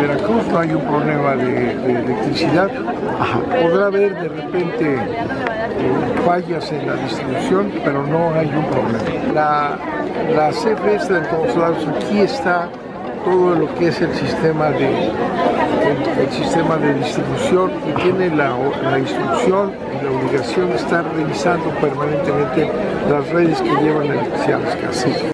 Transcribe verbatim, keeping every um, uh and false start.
Veracruz no hay un problema de, de electricidad. Ajá. Podrá haber de repente eh, fallas en la distribución, pero no hay un problema. La, la C F E está en todos lados. Aquí está todo lo que es el sistema de, el, el sistema de distribución y tiene la, la instrucción y la obligación de estar revisando permanentemente las redes que llevan electricidad a las casas.